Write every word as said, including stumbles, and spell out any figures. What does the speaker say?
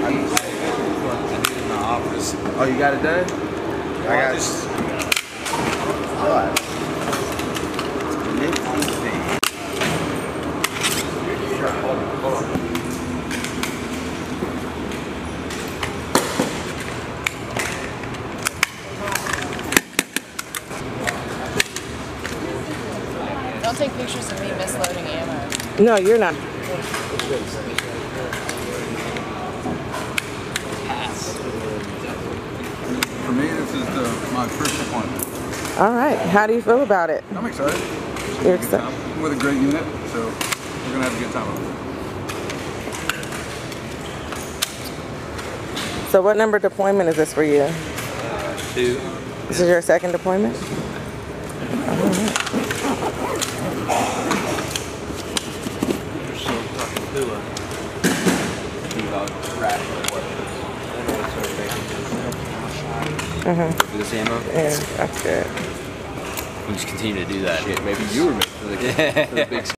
Oh, you got it done? I got this. Don't take pictures of me misloading ammo. No, you're not. For me, this is the, my first deployment. All right. How do you feel about it? I'm excited. You're excited. I'm with a great unit, so we're going to have a good time. So what number deployment is this for you? Uh, two. This is your second deployment? Uh-huh. For this ammo? Yeah, that's good. We just continue to do that. Shit, maybe you were meant for the, for the big